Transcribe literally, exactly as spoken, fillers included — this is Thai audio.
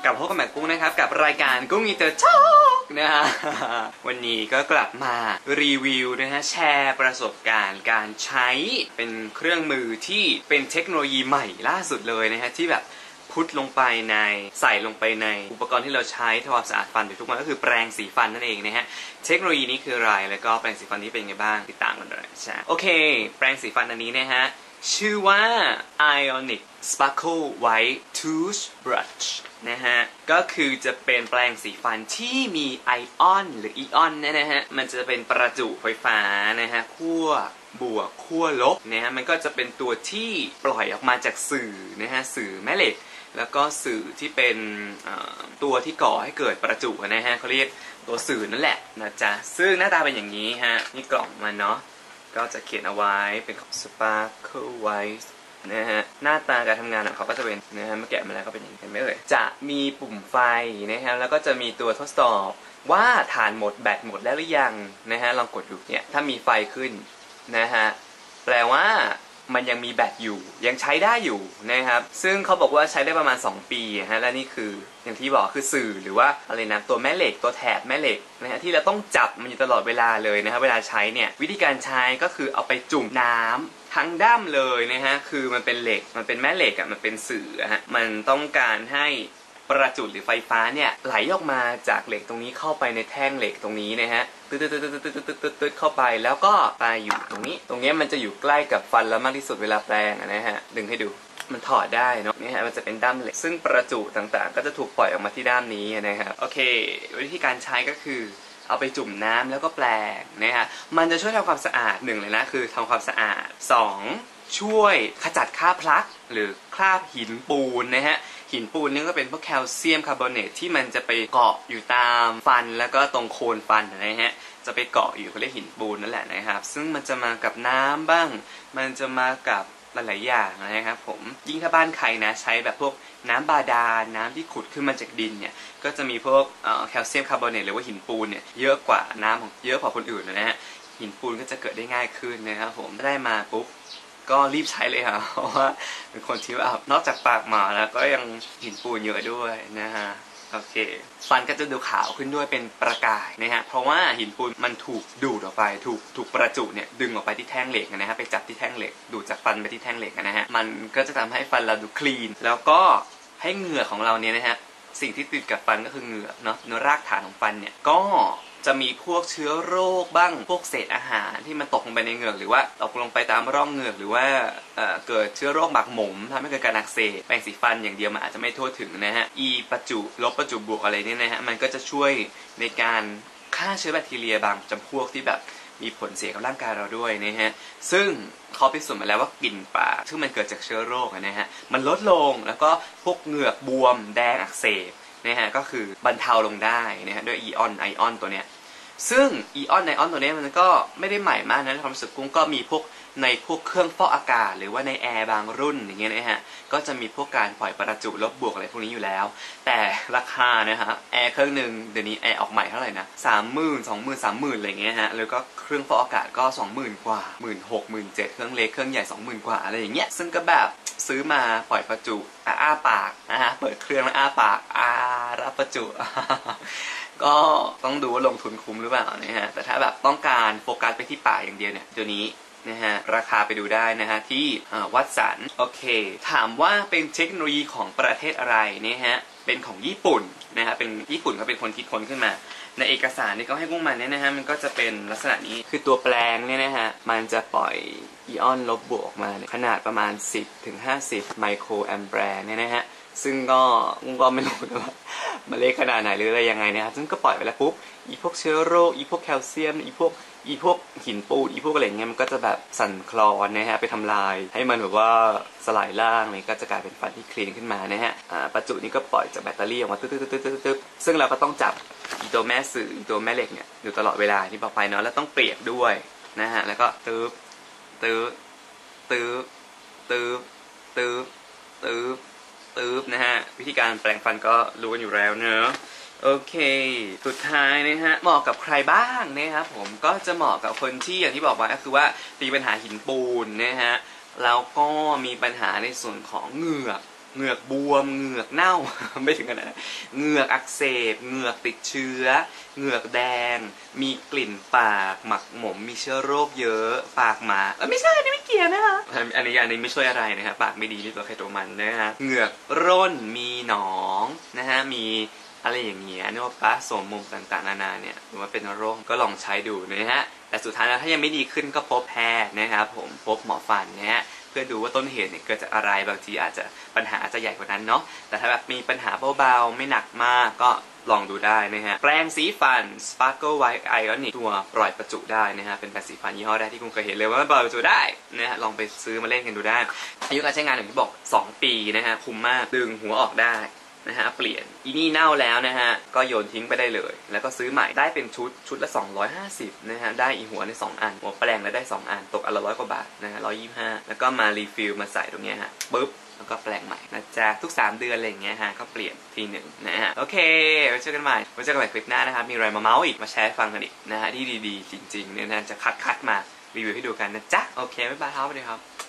ลับพบกับแม่กุ้งนะครับกับรายการกุ้งอินเตอร์ช็อกนะฮะวันนี้ก็กลับมารีวิวนะฮะแชร์ประสบการณ์การใช้เป็นเครื่องมือที่เป็นเทคโนโลยีใหม่ล่าสุดเลยนะฮะที่แบบพุทลงไปในใส่ลงไปในอุปกรณ์ที่เราใช้ทำความสะอาดฟันทุกวันก็คือแปรงสีฟันนั่นเองนะฮะเทคโนโลยีนี้คืออะไรแล้วก็แปรงสีฟันนี้เป็นยังไงบ้างติดตามกันเลยใช่โอเคแปรงสีฟันอันนี้นะฮะชื่อว่า Ionic Sparkle White Toothbrush นะฮะก็คือจะเป็นแปรงสีฟันที่มีไอออนหรืออีออนนะฮะมันจะเป็นประจุไฟฟ้านะฮะขั้วบวกขั้วลบนะฮะมันก็จะเป็นตัวที่ปล่อยออกมาจากสื่อนะฮะสื่อแม่เหล็กแล้วก็สื่อที่เป็นตัวที่ก่อให้เกิดประจุนะฮะเขาเรียกตัวสื่อนั่นแหละนะจ๊ะซึ่งหน้าตาเป็นอย่างนี้ฮะนี่กล่องมันเนาะก็จะเขียนเอาไว้เป็นของ Sparkle White นะฮะหน้าตาการทำงานของเขาก็จะเป็นนะฮะเมื่อแกะมาแล้วก็เป็นอย่างนี้เห็นไหมเอ่ยจะมีปุ่มไฟนะฮะแล้วก็จะมีตัวทดสอบว่าฐานหมดแบตหมดแล้วหรือยังนะฮะลองกดดูเนี่ยถ้ามีไฟขึ้นนะฮะแปลว่ามันยังมีแบตอยู่ยังใช้ได้อยู่นะครับซึ่งเขาบอกว่าใช้ได้ประมาณสองปีฮะและนี่คืออย่างที่บอกคือสื่อหรือว่าอะไรนะตัวแม่เหล็กตัวแถบแม่เหล็กนะฮะที่เราต้องจับมันอยู่ตลอดเวลาเลยนะฮะเวลาใช้เนี่ยวิธีการใช้ก็คือเอาไปจุ่มน้ำทั้งด้ามเลยนะฮะคือมันเป็นเหล็กมันเป็นแม่เหล็กอ่ะมันเป็นสื่อฮะมันต้องการให้ประจุหรือไฟฟ้าเนี่ยไหลออกมาจากเหล็กตรงนี้เข้าไปในแท่งเหล็กตรงนี้นะฮะตึ๊ดตึ๊ดตึ๊ดตึ๊ดตึ๊ดตึ๊ดตึ๊ดเข้าไปแล้วก็ไปอยู่ตรงนี้ตรงนี้มันจะอยู่ใกล้กับฟันแล้วมากที่สุดเวลาแปรงนะฮะดึงให้ดูมันถอดได้เนาะนี่ฮะมันจะเป็นด้ามเหล็กซึ่งประจุต่างๆก็จะถูกปล่อยออกมาที่ด้ามนี้นะครับโอเควิธีการใช้ก็คือเอาไปจุ่มน้ำแล้วก็แปรงนะฮะมันจะช่วยทำความสะอาดหนึ่งเลยนะคือทำความสะอาดสองช่วยขจัดคราบพลักหรือคราบหินปูนนะฮะหินปูนนี่ก็เป็นพวกแคลเซียมคาร์บอเนตที่มันจะไปเกาะอยู่ตามฟันแล้วก็ตรงโคนฟันนะฮะจะไปเกาะอยู่เขาเรียกหินปูนนั่นแหละนะครับซึ่งมันจะมากับน้ำบ้างมันจะมากับหลายๆอย่างนะครับผมยิ่งถ้าบ้านใครนะใช้แบบพวกน้ำบาดาลน้ำที่ขุดขึ้นมาจากดินเนี่ยก็จะมีพวกแคลเซียมคาร์บอเนตหรือว่าหินปูนเนี่ยเยอะกว่าน้ำของเยอะกว่าคนอื่นนะฮะหินปูนก็จะเกิดได้ง่ายขึ้นนะครับผมได้มาปุ๊บก็รีบใช้เลยครับเพราะว่าเป็นคนที่ว่านอกจากปากหมาแล้วก็ยังหินปูนเยอะด้วยนะฮะโอเคฟันก็จะดูขาวขึ้นด้วยเป็นประกายนะฮะเพราะว่าหินปูนมันถูกดูดออกไปถูกถูกประจุเนี่ยดึงออกไปที่แท่งเหล็กนะฮะไปจับที่แท่งเหล็กดูดจากฟันไปที่แท่งเหล็กนะฮะมันก็จะทำให้ฟันเราดูคลีนแล้วก็ให้เหงือกของเราเนี่ยนะฮะสิ่งที่ติดกับฟันก็คือเหงือกเนาะเนื้อรากฐานของฟันเนี่ยก็จะมีพวกเชื้อโรคบ้างพวกเศษอาหารที่มันตกลงไปในเหงือกหรือว่าตกลงไปตามร่องเหงือกหรือว่า เอ่อ เกิดเชื้อโรคหมักหมมทำให้เกิดการอักเสบแปรงสีฟันอย่างเดียวมันอาจจะไม่ทั่วถึงนะฮะอีประจุลบประจุบวกอะไรเนี่ยนะฮะมันก็จะช่วยในการฆ่าเชื้อแบคทีเรียบางจำพวกที่แบบมีผลเสียกับร่างกายเราด้วยนะฮะซึ่งเขาพิสูจน์มาแล้วว่ากลิ่นปากซึ่งมันเกิดจากเชื้อโรคนะฮะมันลดลงแล้วก็พวกเหงือกบวมแดงอักเสบนะฮะก็คือบรรเทาลงได้นะฮะด้วยอีออนไอออนตัวเนี้ยซึ่งอีออนไอออนตัวนี้มันก็ไม่ได้ใหม่มากนะความรู้สึกกุ้งก็มีพวกในพวกเครื่องฟอกอากาศหรือว่าในแอร์บางรุ่นอย่างเงี้ยนะฮะก็จะมีพวกการปล่อยประจุลบบวกอะไรพวกนี้อยู่แล้วแต่ราคานะฮะแอร์เครื่องหนึ่งเดี๋ยวนี้แอร์ออกใหม่เท่าไหร่นะสามหมื่นสองหมื่นสามหมื่นอะไรเงี้ยฮะแล้วก็เครื่องฟอกอากาศก็สองหมื่นกว่าหมื่นหกหมื่นเจ็ดเครื่องเล็กเครื่องใหญ่สองหมื่นกว่าอะไรอย่างเงี้ยซึ่งก็แบบซื้อมาปล่อยประจุอ้าปากนะฮะเปิดเครื่องแล้วอ้าปากอารับประจุก็ต้องดูว่าลงทุนคุ้มหรือเปล่านะฮะแต่ถ้าแบบต้องการโฟกัสไปที่ปากอย่างเดียวเนี่ยตัวนี้นะฮะราคาไปดูได้นะฮะที่วัตสันโอเคถามว่าเป็นเทคโนโลยีของประเทศอะไรเนี่ยฮะเป็นของญี่ปุ่นนะฮะเป็นญี่ปุ่นเขาเป็นคนคิดค้นขึ้นมาในเอกสารที่เขาให้พวกมันเนี่ยนะฮะมันก็จะเป็นลักษณะนี้คือตัวแปลงเนี่ยนะฮะมันจะปล่อยอีออนลบบวกออกมาขนาดประมาณ สิบถึงห้าสิบ ไมโครแอมแปร์เนี่ยนะฮะซึ่งก็กุ้งก็ไม่รู้ว่ามันเล็กขนาดไหนหรืออะไรยังไงนะครับซึ่งก็ปล่อยไปแล้วปุ๊บอีพวกเชื้อโรคอีพวกแคลเซียมอีพวกอีพวกหินปูนอีพวกอะไรเงี้ยมันก็จะแบบสั่นคลอนนะฮะไปทำลายให้มันแบบว่าสลายล่างเลยก็จะกลายเป็นฟันที่คลีนขึ้นมานะฮะประจุนี้ก็ปล่อยจากแบตเตอรี่ออกมาตึ๊ดตึ๊ดตึ๊ดตึ๊ดตึ๊ดซึ่งเราก็ต้องจับอีตัวแม่สื่ออีตัวแม่เหล็กเนี่ยอยู่ตลอดเวลาที่บอกไปเนาะแล้วต้องเปียกด้วยนะฮะแล้วก็ตึ๊บตึ๊บตึ๊บตึ๊บตึ๊บตึ๊บตึ๊บนะฮะวิธีการแปรงฟันก็รู้กันอยู่แล้วเนอะโอเคสุดท้ายนะฮะเหมาะกับใครบ้างนะครับผมก็จะเหมาะกับคนที่อย่างที่บอกไว้ก็คือว่ามีปัญหาหินปูนนะฮะแล้วก็มีปัญหาในส่วนของเหงือกเหงือกบวมเหงือกเน่า ไม่ถึงขนาดนั้นเหงือกอักเสบเหงือกติดเชื้อเหงือกแดงมีกลิ่นปากหมักหมมมีเชื้อโรคเยอะปากหมาเออไม่ใช่นี่ไม่เกี่ยวนะคะอันนี้อันนี้ไม่ช่วยอะไรนะครับปากไม่ดีนี่ตัวใครตัวมันนะฮะเหงือกร่นมีหนองนะฮะมีอะไรอย่างเงี้ยนึกว่าปะสมมุมต่างๆนานาเนี่ยหรือว่าเป็นโรคก็ลองใช้ดูนะฮะแต่สุดท้ายแล้วถ้ายังไม่ดีขึ้นก็พบแพทย์นะครับผมพบหมอฟันนะฮะเพื่อดูว่าต้นเหตุเนี่ยเกิดจากอะไรบางทีอาจจะปัญหาอาจจะใหญ่กว่านั้นเนาะแต่ถ้าแบบมีปัญหาเบาๆไม่หนักมากก็ลองดูได้นะฮะแปรงสีฟัน Sparkle White Ionic ตัวปล่อยประจุได้นะฮะเป็นแปรงสีฟันยี่ห้อแรกที่คุณเคยเห็นเลยว่ามันปล่อยประจุได้นะฮะลองไปซื้อมาเล่นกันดูได้อายุการใช้งานอย่างที่บอกสองปีนะฮะคุ้มมากดึงหัวออกได้นะฮะเปลี่ยนอีนี่เน่าแล้วนะฮะก็โยนทิ้งไปได้เลยแล้วก็ซื้อใหม่ได้เป็นชุดชุดละสองร้อยห้าสิบนะฮะได้อีหัวในสองอันหัวแปลงแล้วได้สองอันตกอันละร้อยกว่าบาทนะฮะหนึ่งร้อยยี่สิบห้าแล้วก็มารีฟิลมาใส่ตรงเนี้ยฮะปึ๊บแล้วก็แปลงใหม่นะจ๊ะทุกสามเดือนอะไรอย่างเงี้ยฮะก็เปลี่ยนทีหนึ่งนะฮะโอเคไว้เจอกันใหม่ไว้เจอกันใหม่คลิปหน้านะครับมีอะไรมาเมาส์อีกมาแชร์ฟังกันอีกนะฮะที่ดีๆจริงๆเนี่ยนะจะคัดคัดมารีวิวให้ดูกันนะจ๊ะโอเคบ๊ายบายครับสวัสดีครับ